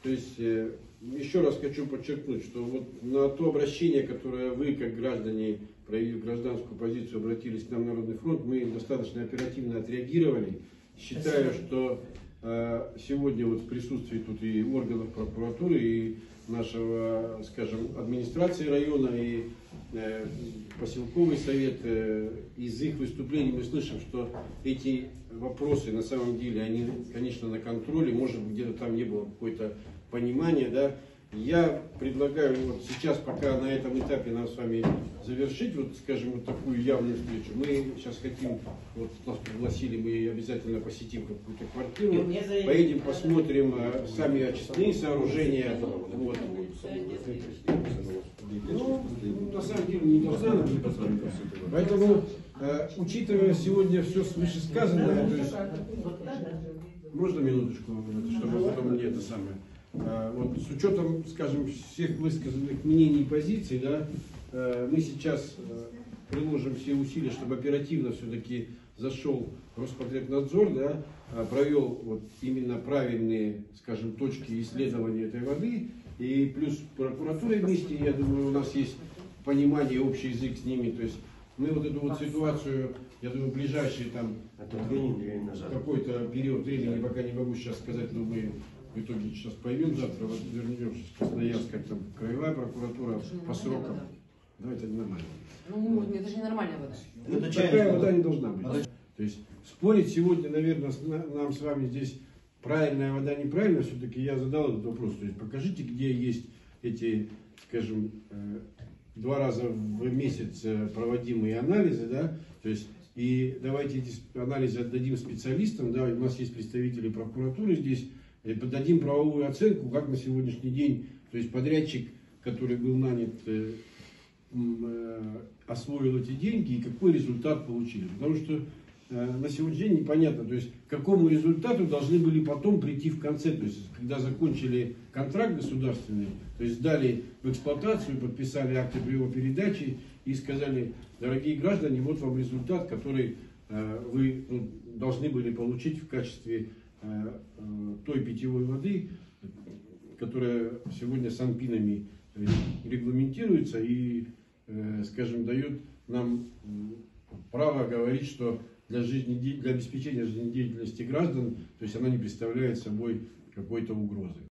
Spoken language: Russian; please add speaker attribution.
Speaker 1: То есть, еще раз хочу подчеркнуть, что вот на то обращение, которое вы, как граждане, проявив гражданскую позицию, обратились к нам, Народный фронт, мы достаточно оперативно отреагировали. Считаю, что сегодня вот в присутствии тут и органов прокуратуры, и нашего, скажем, администрации района, и поселковый совет, из их выступлений мы слышим, что эти вопросы на самом деле, они, конечно, на контроле, может быть, где-то там не было какое-то понимания, да. Я предлагаю вот сейчас, пока на этом этапе нам с вами завершить, вот, скажем, вот такую явную встречу. Мы сейчас хотим, вот нас пригласили, мы обязательно посетим какую-то квартиру, поедем, посмотрим сами очистные сооружения. Вот. Ну, на самом деле не должна нам быть. Поэтому, учитывая сегодня все вышесказанное, то есть, можно минуточку, чтобы потом мне это самое. Вот, с учетом, скажем, всех высказанных мнений и позиций, да, мы сейчас приложим все усилия, чтобы оперативно все-таки зашел Роспотребнадзор, да, провел вот именно правильные, скажем, точки исследования этой воды, и плюс прокуратура вместе, я думаю, у нас есть понимание, общий язык с ними, то есть мы вот эту вот ситуацию, я думаю, ближайший там какой-то период времени, пока не могу сейчас сказать, но мы в итоге сейчас поймем завтра, вот вернемся в Красноярск, как там краевая прокуратура по срокам. Давайте это нормально.
Speaker 2: Ну, это же не нормальная вода.
Speaker 1: Ну, такая вода не должна быть. То есть спорить сегодня, наверное, нам с вами здесь правильная вода, неправильная, все-таки я задал этот вопрос. То есть покажите, где есть эти, скажем, 2 раза в месяц проводимые анализы, да, то есть и давайте эти анализы отдадим специалистам, да, у нас есть представители прокуратуры здесь, и подадим правовую оценку, как на сегодняшний день, то есть подрядчик, который был нанят, освоил эти деньги и какой результат получили. Потому что на сегодняшний день непонятно, то есть к какому результату должны были потом прийти в конце, то есть когда закончили контракт государственный, то есть дали в эксплуатацию, подписали акты при его передаче и сказали: дорогие граждане, вот вам результат, который вы должны были получить в качестве той питьевой воды, которая сегодня санпинами регламентируется и, скажем, дает нам право говорить, что для обеспечения жизнедеятельности граждан, то есть она не представляет собой какой-то угрозы.